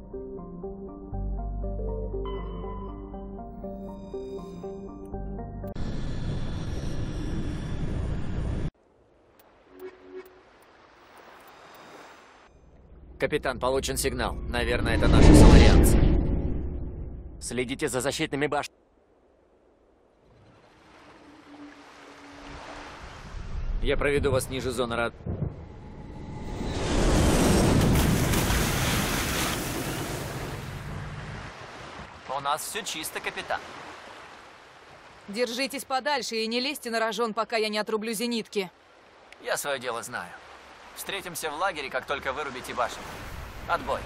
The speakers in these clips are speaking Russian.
Капитан, получен сигнал. Наверное, это наши соларианцы. Следите за защитными башнями. Я проведу вас ниже зоны рад. У нас все чисто, капитан. Держитесь подальше и не лезьте на рожон, пока я не отрублю зенитки. Я свое дело знаю. Встретимся в лагере, как только вырубите башню. Отбой.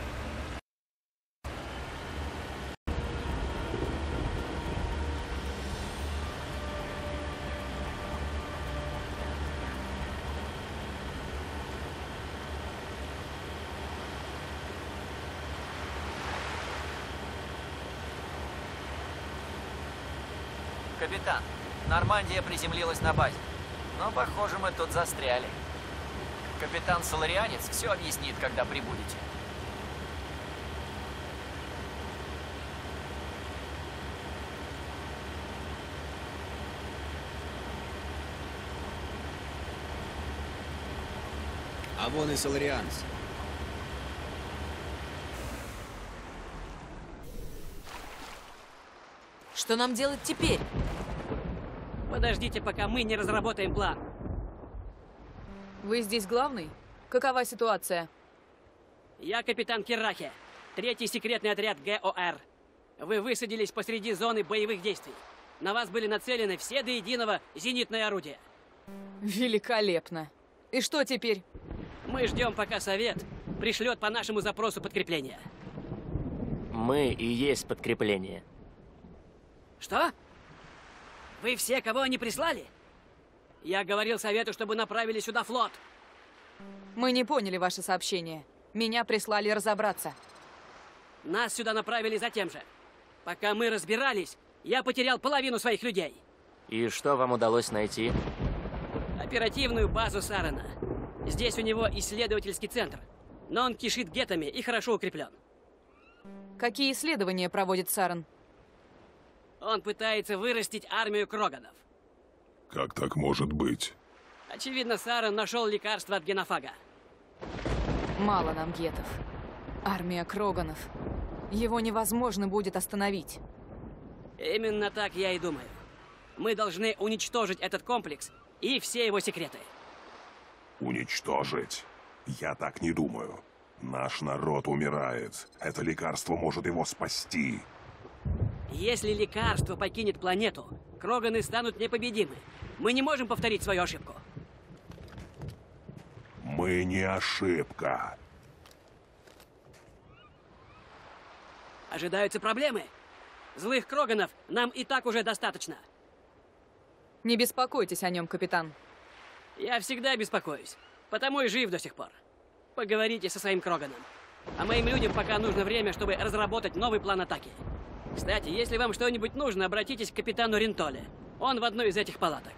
Капитан, Нормандия приземлилась на базе. Но, похоже, мы тут застряли. Капитан Соларианец все объяснит, когда прибудете. А вон и Соларианец. Что нам делать теперь? Подождите, пока мы не разработаем план. Вы здесь главный? Какова ситуация? Я капитан Киррахи, 3-й секретный отряд ГОР. Вы высадились посреди зоны боевых действий. На вас были нацелены все до единого зенитные орудия. Великолепно. И что теперь? Мы ждем, пока Совет пришлет по нашему запросу подкрепление. Мы и есть подкрепление. Что? Вы все, кого они прислали? Я говорил Совету, чтобы направили сюда флот. Мы не поняли ваше сообщение. Меня прислали разобраться. Нас сюда направили за тем же. Пока мы разбирались, я потерял половину своих людей. И что вам удалось найти? Оперативную базу Сарена. Здесь у него исследовательский центр. Но он кишит геттами и хорошо укреплен. Какие исследования проводит Сарен? Он пытается вырастить армию кроганов. Как так может быть? Очевидно, Сарен нашел лекарство от генофага. Мало нам гетов. Армия кроганов. Его невозможно будет остановить. Именно так я и думаю. Мы должны уничтожить этот комплекс и все его секреты. Уничтожить? Я так не думаю. Наш народ умирает. Это лекарство может его спасти. Если лекарство покинет планету, кроганы станут непобедимы. Мы не можем повторить свою ошибку. Мы не ошибка. Ожидаются проблемы. Злых кроганов нам и так уже достаточно. Не беспокойтесь о нем, капитан. Я всегда беспокоюсь, потому и жив до сих пор. Поговорите со своим кроганом. А моим людям пока нужно время, чтобы разработать новый план атаки. Кстати, если вам что-нибудь нужно, обратитесь к капитану Рентоле. Он в одной из этих палаток.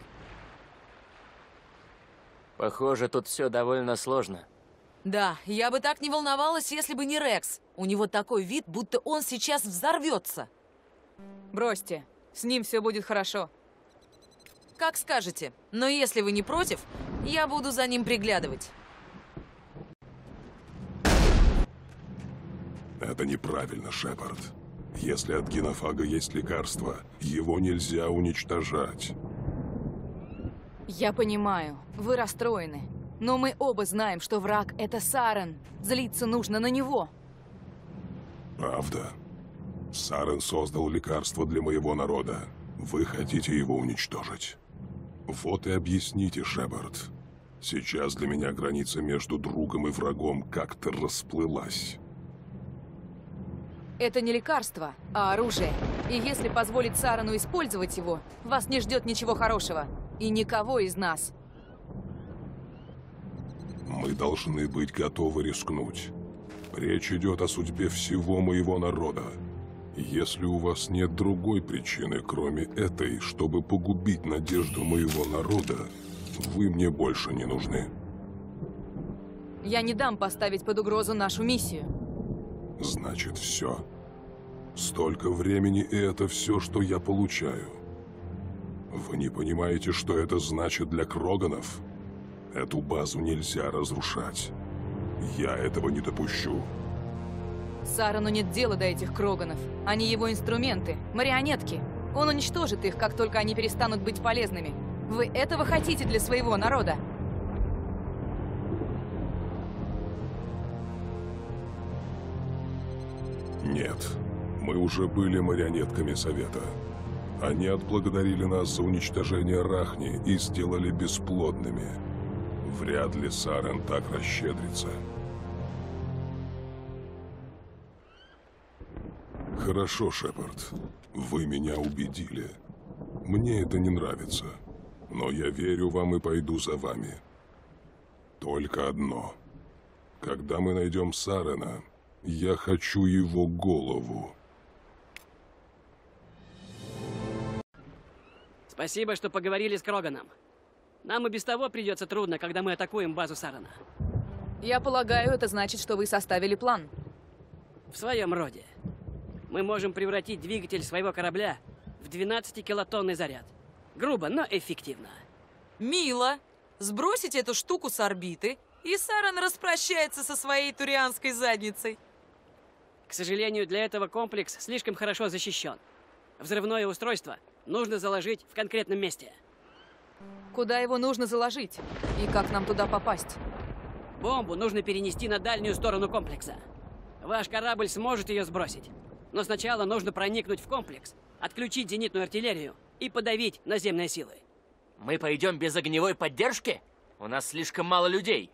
Похоже, тут все довольно сложно. Да, я бы так не волновалась, если бы не Рекс. У него такой вид, будто он сейчас взорвется. Бросьте, с ним все будет хорошо. Как скажете. Но если вы не против, я буду за ним приглядывать. Это неправильно, Шепард. Если от генофага есть лекарство, его нельзя уничтожать. Я понимаю, вы расстроены. Но мы оба знаем, что враг — это Сарен. Злиться нужно на него. Правда. Сарен создал лекарство для моего народа. Вы хотите его уничтожить. Вот и объясните, Шепард. Сейчас для меня граница между другом и врагом как-то расплылась. Это не лекарство, а оружие. И если позволить Сарену использовать его, вас не ждет ничего хорошего. И никого из нас. Мы должны быть готовы рискнуть. Речь идет о судьбе всего моего народа. Если у вас нет другой причины, кроме этой, чтобы погубить надежду моего народа, вы мне больше не нужны. Я не дам поставить под угрозу нашу миссию. Значит, все. Столько времени, и это все, что я получаю. Вы не понимаете, что это значит для Кроганов? Эту базу нельзя разрушать. Я этого не допущу. Сарану нет дела до этих Кроганов. Они его инструменты, марионетки. Он уничтожит их, как только они перестанут быть полезными. Вы этого хотите для своего народа? Нет. Мы уже были марионетками Совета. Они отблагодарили нас за уничтожение Рахни и сделали бесплодными. Вряд ли Сарен так расщедрится. Хорошо, Шепард. Вы меня убедили. Мне это не нравится. Но я верю вам и пойду за вами. Только одно. Когда мы найдем Сарена, я хочу его голову. Спасибо, что поговорили с Кроганом. Нам и без того придется трудно, когда мы атакуем базу Сарена. Я полагаю, это значит, что вы составили план. В своем роде. Мы можем превратить двигатель своего корабля в 12-килотонный заряд. Грубо, но эффективно. Мило. Сбросить эту штуку с орбиты, и Сарен распрощается со своей турианской задницей. К сожалению, для этого комплекс слишком хорошо защищен. Взрывное устройство нужно заложить в конкретном месте. Куда его нужно заложить? И как нам туда попасть? Бомбу нужно перенести на дальнюю сторону комплекса. Ваш корабль сможет ее сбросить. Но сначала нужно проникнуть в комплекс, отключить зенитную артиллерию и подавить наземные силы. Мы пойдем без огневой поддержки? У нас слишком мало людей.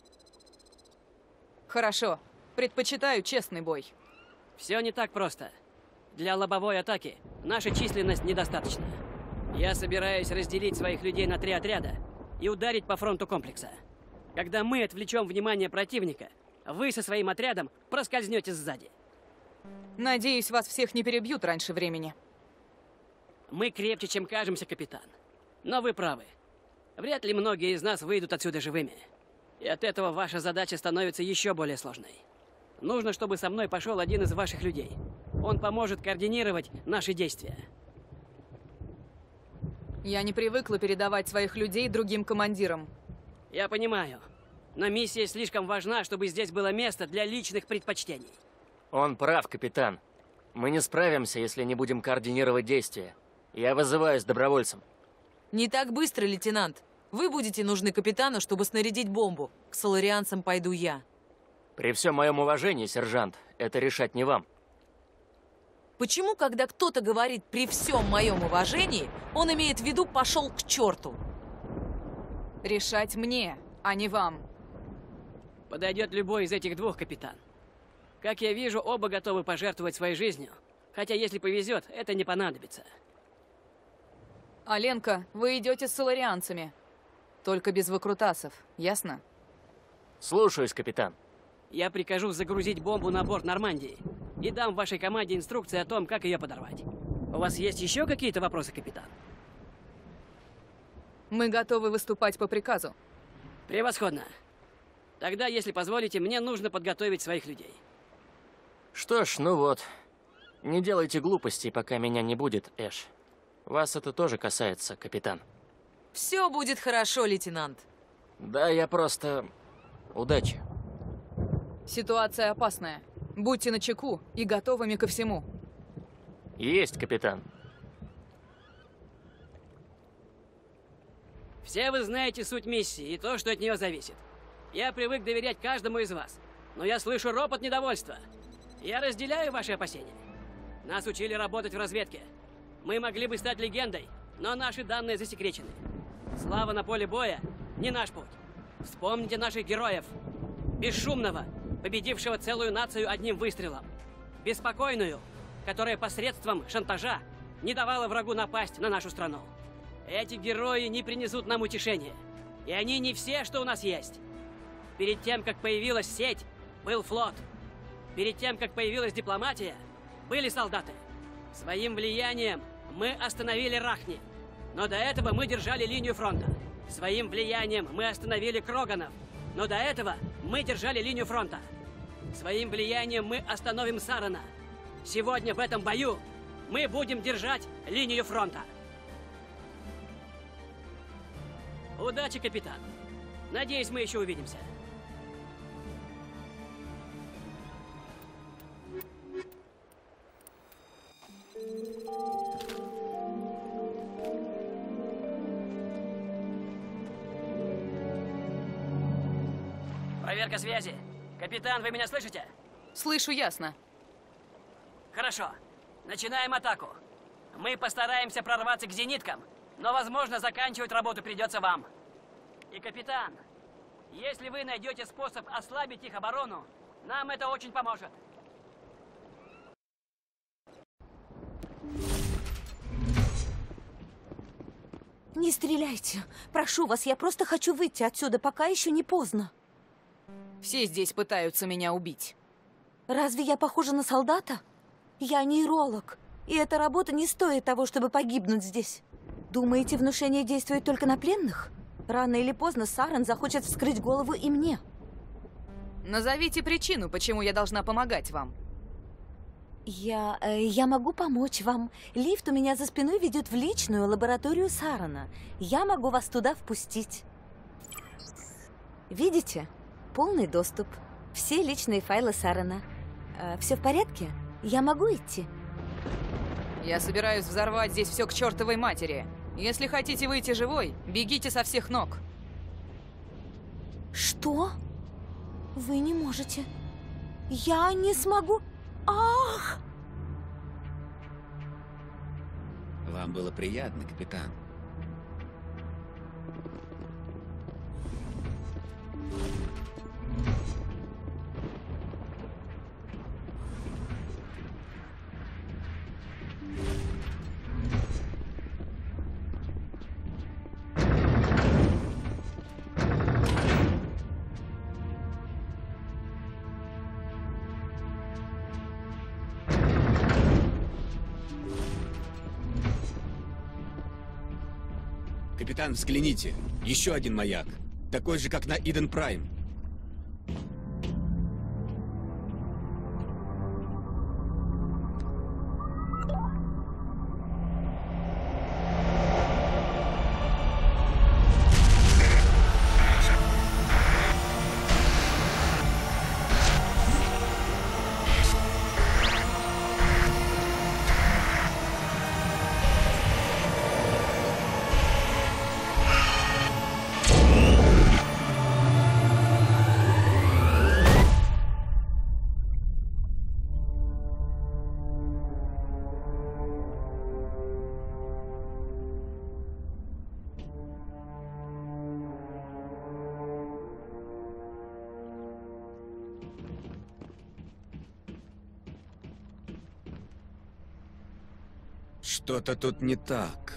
Хорошо. Предпочитаю честный бой. Все не так просто. Для лобовой атаки наша численность недостаточна. Я собираюсь разделить своих людей на 3 отряда и ударить по фронту комплекса. Когда мы отвлечем внимание противника, вы со своим отрядом проскользнете сзади. Надеюсь, вас всех не перебьют раньше времени. Мы крепче, чем кажемся, капитан. Но вы правы. Вряд ли многие из нас выйдут отсюда живыми. И от этого ваша задача становится еще более сложной. Нужно, чтобы со мной пошел один из ваших людей. Он поможет координировать наши действия. Я не привыкла передавать своих людей другим командирам. Я понимаю. Но миссия слишком важна, чтобы здесь было место для личных предпочтений. Он прав, капитан. Мы не справимся, если не будем координировать действия. Я вызываюсь добровольцем. Не так быстро, лейтенант. Вы будете нужны капитану, чтобы снарядить бомбу. К соларианцам пойду я. При всем моем уважении, сержант, это решать не вам. Почему, когда кто-то говорит «при всем моем уважении», он имеет в виду «пошел к черту»? Решать мне, а не вам. Подойдет любой из этих двух, капитан. Как я вижу, оба готовы пожертвовать своей жизнью. Хотя, если повезет, это не понадобится. Аленка, вы идете с соларианцами. Только без выкрутасов, ясно? Слушаюсь, капитан. Я прикажу загрузить бомбу на борт Нормандии и дам вашей команде инструкции о том, как ее подорвать. У вас есть еще какие-то вопросы, капитан? Мы готовы выступать по приказу. Превосходно. Тогда, если позволите, мне нужно подготовить своих людей. Что ж, ну вот. Не делайте глупостей, пока меня не будет, Эш. Вас это тоже касается, капитан. Все будет хорошо, лейтенант. Да, я просто... Удачи. Ситуация опасная. Будьте начеку и готовыми ко всему. Есть, капитан. Все вы знаете суть миссии и то, что от нее зависит. Я привык доверять каждому из вас, но я слышу ропот недовольства. Я разделяю ваши опасения. Нас учили работать в разведке. Мы могли бы стать легендой, но наши данные засекречены. Слава на поле боя – не наш путь. Вспомните наших героев. Бесшумного, победившего целую нацию одним выстрелом. Беспокойную, которая посредством шантажа не давала врагу напасть на нашу страну. Эти герои не принесут нам утешения. И они не все, что у нас есть. Перед тем, как появилась сеть, был флот. Перед тем, как появилась дипломатия, были солдаты. Своим влиянием мы остановили Рахни. Но до этого мы держали линию фронта. Своим влиянием мы остановили Кроганов. Но до этого мы держали линию фронта. Своим влиянием мы остановим Сарана. Сегодня в этом бою мы будем держать линию фронта. Удачи, капитан. Надеюсь, мы еще увидимся. Проверка связи. Капитан, вы меня слышите? Слышу ясно. Хорошо. Начинаем атаку. Мы постараемся прорваться к зениткам, но, возможно, заканчивать работу придется вам. И, капитан, если вы найдете способ ослабить их оборону, нам это очень поможет. Не стреляйте. Прошу вас, я просто хочу выйти отсюда, пока еще не поздно. Все здесь пытаются меня убить. Разве я похожа на солдата? Я нейролог, и эта работа не стоит того, чтобы погибнуть здесь. Думаете, внушение действует только на пленных? Рано или поздно Саран захочет вскрыть голову и мне. Назовите причину, почему я должна помогать вам. Я могу помочь вам. Лифт у меня за спиной ведет в личную лабораторию Сарана. Я могу вас туда впустить. Видите? Полный доступ. Все личные файлы Сарана. Все в порядке? Я могу идти? Я собираюсь взорвать здесь все к чертовой матери. Если хотите выйти живой, бегите со всех ног. Что? Вы не можете. Я не смогу. Ах! Вам было приятно, капитан. Капитан, взгляните. Еще один маяк. Такой же, как на Иден Прайм. Что-то тут не так.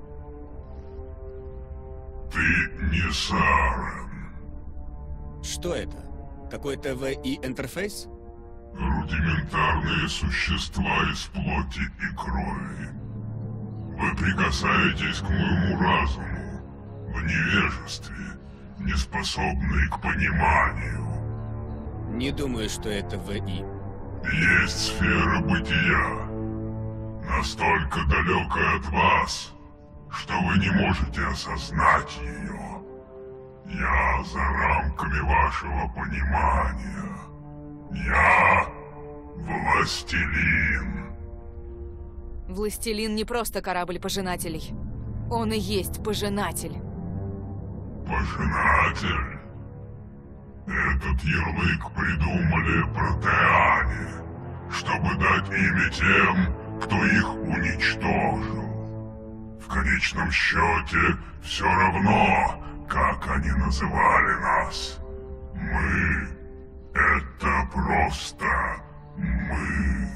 Ты не Саран. Что это? Какой-то ВИ-интерфейс? Рудиментарные существа из плоти и крови. Вы прикасаетесь к моему разуму в невежестве, не способные к пониманию. Не думаю, что это ВИ. Есть сфера бытия, настолько далекая от вас, что вы не можете осознать ее. Я за рамками вашего понимания. Я властелин. Властелин не просто корабль пожинателей. Он и есть пожинатель. Пожинатель? Этот ярлык придумали протеане, чтобы дать имя тем, кто их уничтожил. В конечном счете, все равно, как они называли нас. Мы — это просто мы.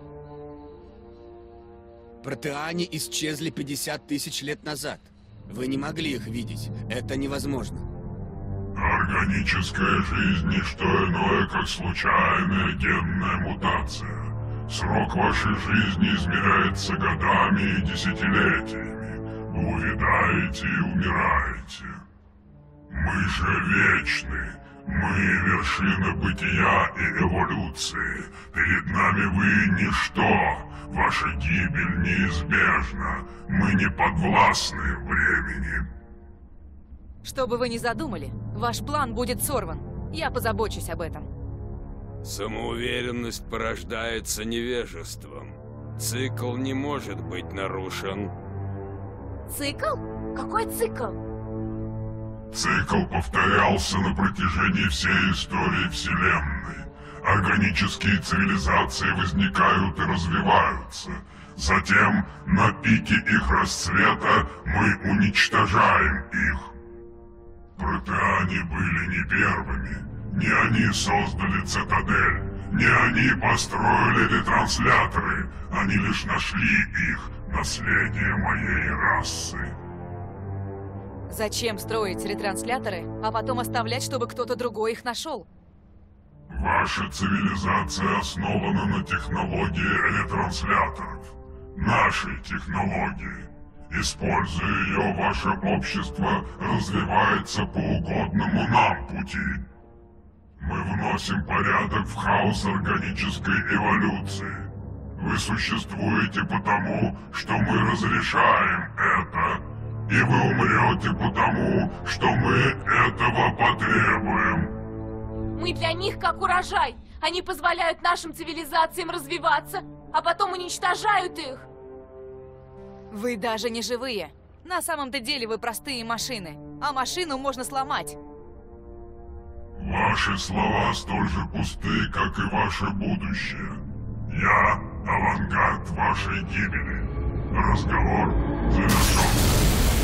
Протеане исчезли 50 тысяч лет назад. Вы не могли их видеть. Это невозможно. Органическая жизнь — не что иное, как случайная генная мутация. Срок вашей жизни измеряется годами и десятилетиями. Вы увядаете и умираете. Мы же вечны, Мы вершина бытия и эволюции. Перед нами вы ничто. Ваша гибель неизбежна. Мы не подвластны времени. Что бы вы ни задумали, ваш план будет сорван. Я позабочусь об этом. Самоуверенность порождается невежеством. Цикл не может быть нарушен. Цикл? Какой цикл? Цикл повторялся на протяжении всей истории Вселенной. Органические цивилизации возникают и развиваются. Затем, на пике их расцвета, мы уничтожаем их. Протеане были не первыми. Не они создали цитадель, не они построили ретрансляторы. Они лишь нашли их, наследие моей расы. Зачем строить ретрансляторы, а потом оставлять, чтобы кто-то другой их нашел? Ваша цивилизация основана на технологии ретрансляторов. Нашей технологии. Используя ее, ваше общество развивается по угодному нам пути. Мы вносим порядок в хаос органической эволюции. Вы существуете потому, что мы разрешаем это. И вы умрете потому, что мы этого потребуем. Мы для них как урожай. Они позволяют нашим цивилизациям развиваться, а потом уничтожают их. Вы даже не живые. На самом-то деле вы простые машины, а машину можно сломать. Ваши слова столь же пусты, как и ваше будущее. Я авангард вашей гибели. Разговор завершен.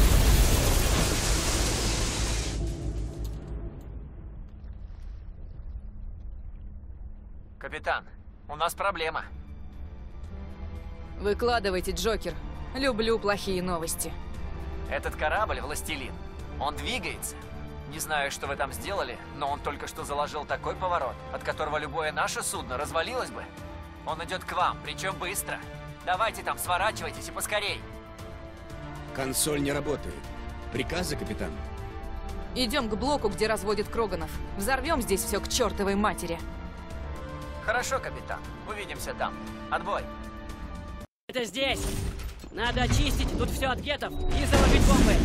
Капитан, у нас проблема. Выкладывайте, Джокер. Люблю плохие новости. Этот корабль, Властелин, он двигается. Не знаю, что вы там сделали, но он только что заложил такой поворот, от которого любое наше судно развалилось бы. Он идет к вам, причем быстро. Давайте там, сворачивайтесь и поскорей. Консоль не работает. Приказы, капитан? Идем к блоку, где разводят Кроганов. Взорвем здесь все к чертовой матери. Хорошо, капитан. Увидимся там. Отбой. Это здесь! Надо очистить тут все от гетов и заложить бомбы!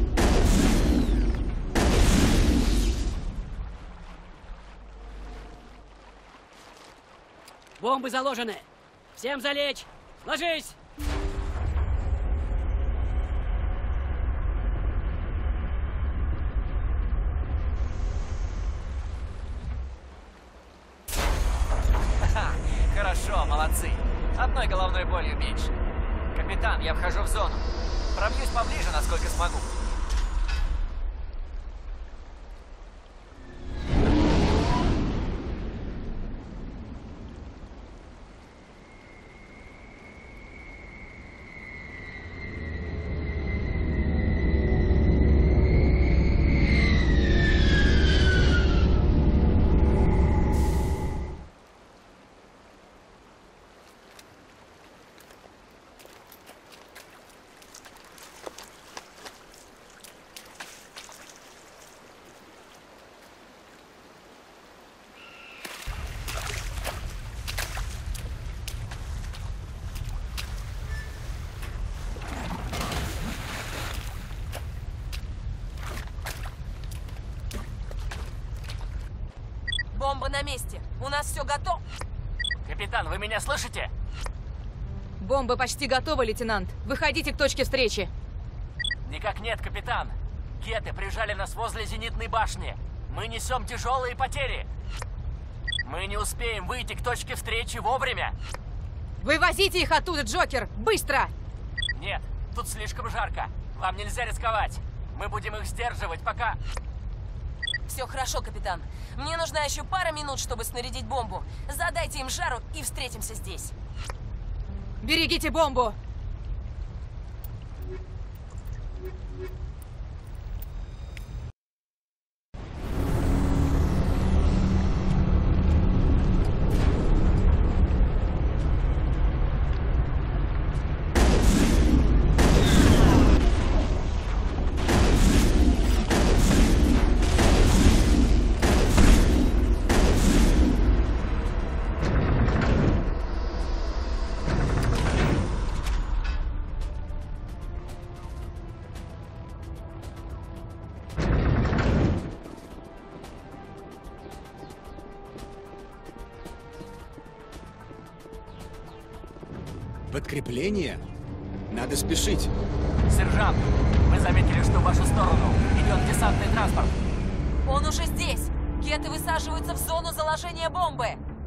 Бомбы заложены! Всем залечь! Ложись! Хорошо, молодцы. Одной головной болью меньше. Капитан, я вхожу в зону. Пробьюсь поближе, насколько смогу. Бомба на месте. У нас все готово. Капитан, вы меня слышите? Бомба почти готова, лейтенант. Выходите к точке встречи. Никак нет, капитан. Геты прижали нас возле зенитной башни. Мы несем тяжелые потери. Мы не успеем выйти к точке встречи вовремя. Вывозите их оттуда, Джокер! Быстро! Нет, тут слишком жарко. Вам нельзя рисковать. Мы будем их сдерживать, пока... Все хорошо, капитан. Мне нужна еще пара минут, чтобы снарядить бомбу. Задайте им жару и встретимся здесь. Берегите бомбу! Подкрепление? Надо спешить. Сержант, мы заметили, что в вашу сторону идет десантный транспорт. Он уже здесь. Кеты высаживаются в зону заложения бомбы.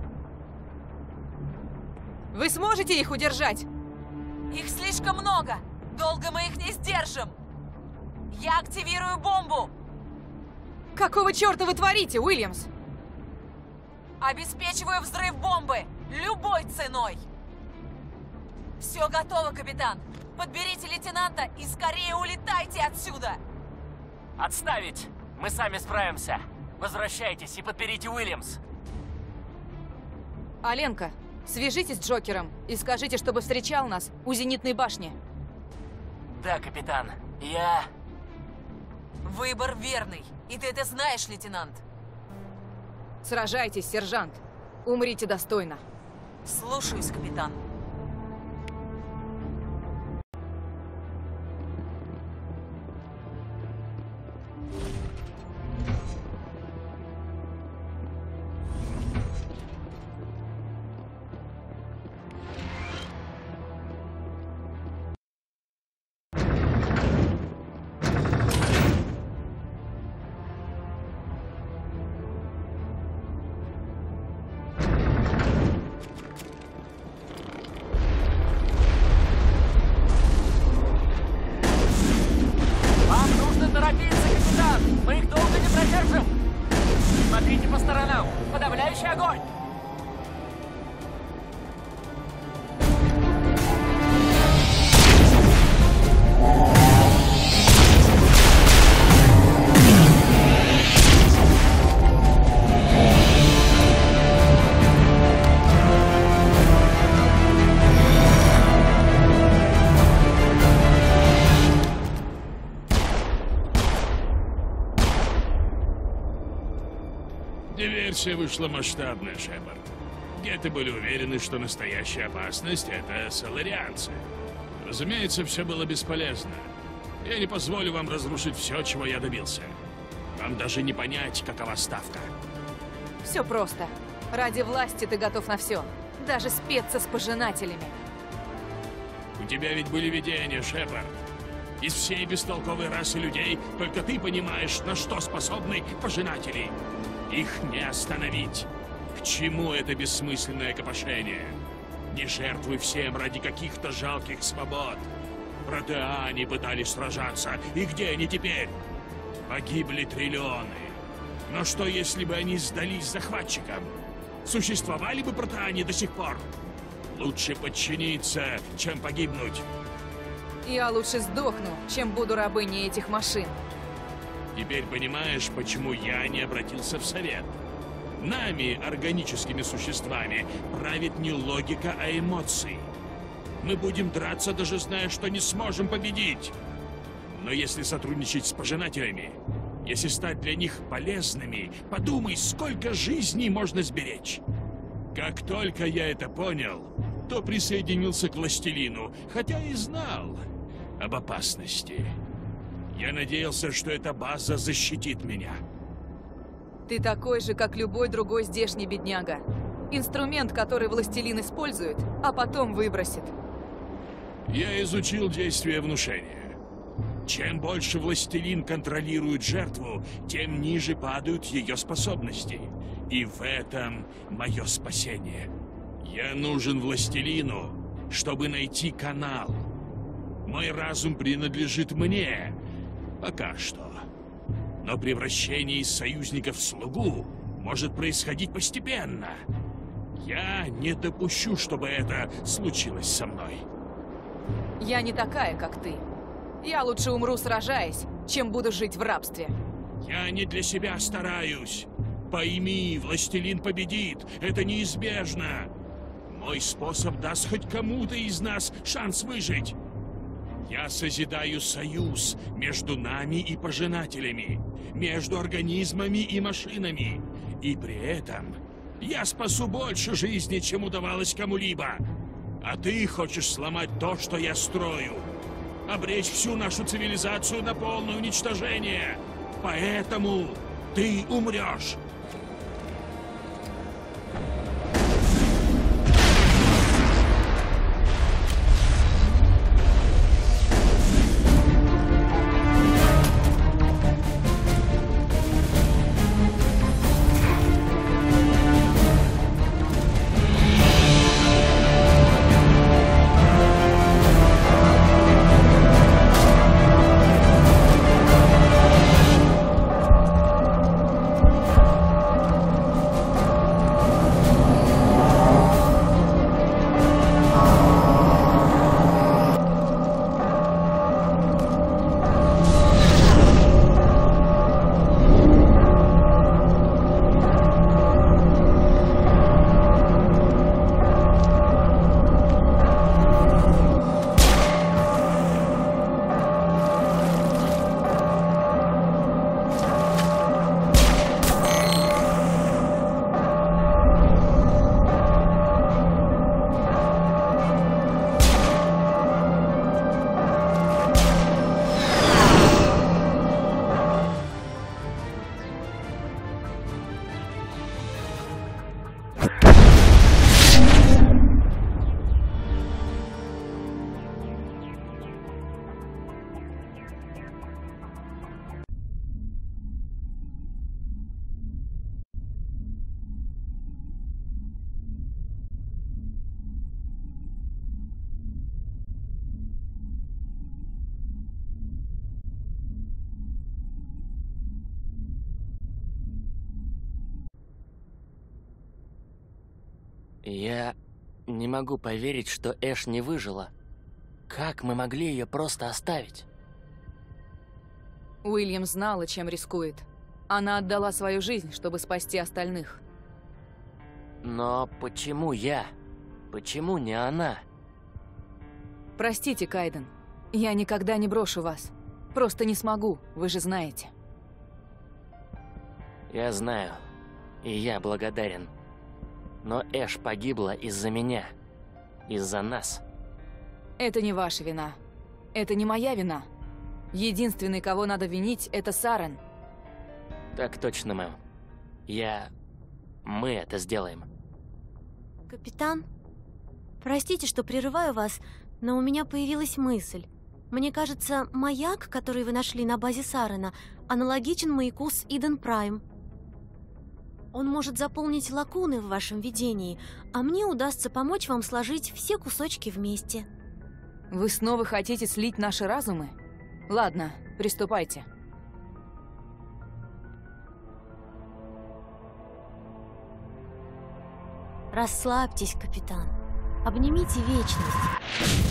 Вы сможете их удержать? Их слишком много. Долго мы их не сдержим. Я активирую бомбу. Какого черта вы творите, Уильямс? Обеспечиваю взрыв бомбы. Любой ценой. Все готово, капитан. Подберите лейтенанта и скорее улетайте отсюда. Отставить! Мы сами справимся. Возвращайтесь и подберите Уильямс. Аленка, свяжитесь с Джокером и скажите, чтобы встречал нас у зенитной башни. Да, капитан. Я... Выбор верный. И ты это знаешь, лейтенант. Сражайтесь, сержант. Умрите достойно. Слушаюсь, капитан. Смотрите по сторонам! Подавляющий огонь! Диверсия вышла масштабная, Шепард. Гетты были уверены, что настоящая опасность — это соларианцы. Разумеется, все было бесполезно. Я не позволю вам разрушить все, чего я добился. Вам даже не понять, какова ставка. Все просто. Ради власти ты готов на все. Даже спеться с пожинателями. У тебя ведь были видения, Шепард. Из всей бестолковой расы людей только ты понимаешь, на что способны пожинатели. Их не остановить. К чему это бессмысленное копошение? Не жертвуй всем ради каких-то жалких свобод. Протеане пытались сражаться, и где они теперь? Погибли триллионы. Но что, если бы они сдались захватчикам? Существовали бы протеане до сих пор? Лучше подчиниться, чем погибнуть. Я лучше сдохну, чем буду рабыней этих машин. Теперь понимаешь, почему я не обратился в совет? Нами, органическими существами, правит не логика, а эмоции. Мы будем драться, даже зная, что не сможем победить. Но если сотрудничать с пожинателями, если стать для них полезными, подумай, сколько жизней можно сберечь. Как только я это понял, то присоединился к властелину, хотя и знал об опасности. Я надеялся, что эта база защитит меня. Ты такой же, как любой другой здешний бедняга. Инструмент, который властелин использует, а потом выбросит. Я изучил действие внушения. Чем больше властелин контролирует жертву, тем ниже падают ее способности. И в этом мое спасение. Я нужен властелину, чтобы найти канал. Мой разум принадлежит мне. Пока что. Но превращение из союзника в слугу может происходить постепенно. Я не допущу, чтобы это случилось со мной. Я не такая, как ты. Я лучше умру, сражаясь, чем буду жить в рабстве. Я не для себя стараюсь. Пойми, властелин победит. Это неизбежно. Мой способ даст хоть кому-то из нас шанс выжить. Я созидаю союз между нами и пожинателями, между организмами и машинами. И при этом я спасу больше жизни, чем удавалось кому-либо. А ты хочешь сломать то, что я строю. Обречь всю нашу цивилизацию на полное уничтожение. Поэтому ты умрешь. Я не могу поверить, что Эш не выжила. Как мы могли ее просто оставить? Уильям знала, чем рискует. Она отдала свою жизнь, чтобы спасти остальных. Но почему я? Почему не она? Простите, Кайден. Я никогда не брошу вас. Просто не смогу, вы же знаете. Я знаю. И я благодарен. Но Эш погибла из-за меня. Из-за нас. Это не ваша вина. Это не моя вина. Единственный, кого надо винить, это Сарен. Так точно, мэм. Мы это сделаем. Капитан, простите, что прерываю вас, но у меня появилась мысль. Мне кажется, маяк, который вы нашли на базе Сарена, аналогичен маяку с Иден Прайм. Он может заполнить лакуны в вашем видении, а мне удастся помочь вам сложить все кусочки вместе. Вы снова хотите слить наши разумы? Ладно, приступайте. Расслабьтесь, капитан. Обнимите вечность.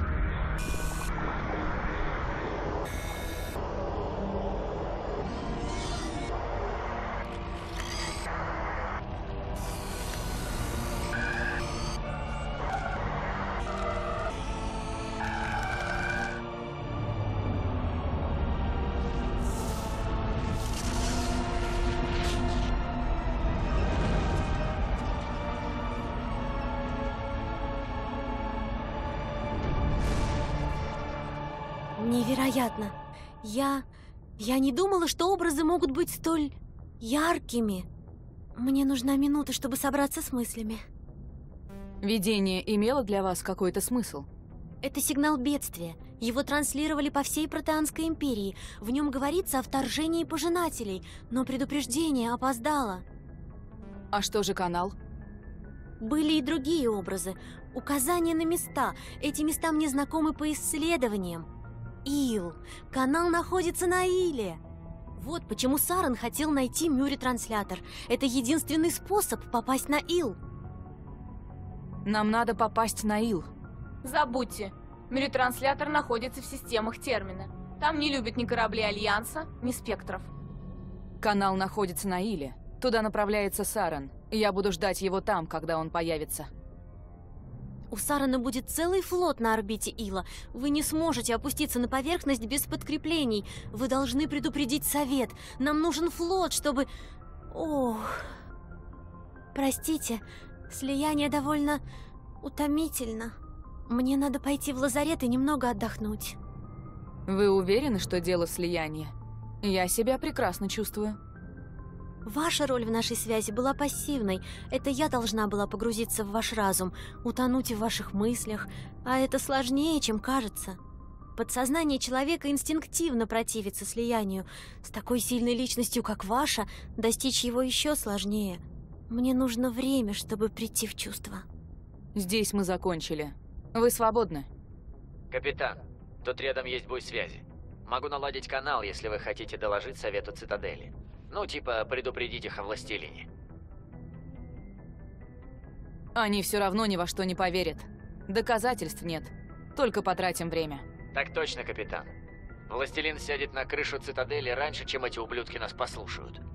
Невероятно. Я не думала, что образы могут быть столь яркими. Мне нужна минута, чтобы собраться с мыслями. Видение имело для вас какой-то смысл? Это сигнал бедствия. Его транслировали по всей Протеанской империи. В нем говорится о вторжении пожинателей, но предупреждение опоздало. А что же канал? Были и другие образы. Указания на места. Эти места мне знакомы по исследованиям. Ил. Канал находится на Иле. Вот почему Сарен хотел найти Мюри-транслятор. Это единственный способ попасть на Ил. Нам надо попасть на Ил. Забудьте. Мюри-транслятор находится в системах термина. Там не любят ни корабли Альянса, ни спектров. Канал находится на Иле. Туда направляется Сарен. Я буду ждать его там, когда он появится. У Сарена будет целый флот на орбите Ила. Вы не сможете опуститься на поверхность без подкреплений. Вы должны предупредить Совет. Нам нужен флот, чтобы... Ох... Простите, слияние довольно утомительно. Мне надо пойти в лазарет и немного отдохнуть. Вы уверены, что дело слияния? Я себя прекрасно чувствую. Ваша роль в нашей связи была пассивной. Это я должна была погрузиться в ваш разум, утонуть в ваших мыслях. А это сложнее, чем кажется. Подсознание человека инстинктивно противится слиянию. С такой сильной личностью, как ваша, достичь его еще сложнее. Мне нужно время, чтобы прийти в чувство. Здесь мы закончили. Вы свободны. Капитан, тут рядом есть буй связи. Могу наладить канал, если вы хотите доложить Совету Цитадели. Ну, типа, предупредить их о Властелине. Они все равно ни во что не поверят. Доказательств нет. Только потратим время. Так точно, капитан. Властелин сядет на крышу Цитадели раньше, чем эти ублюдки нас послушают.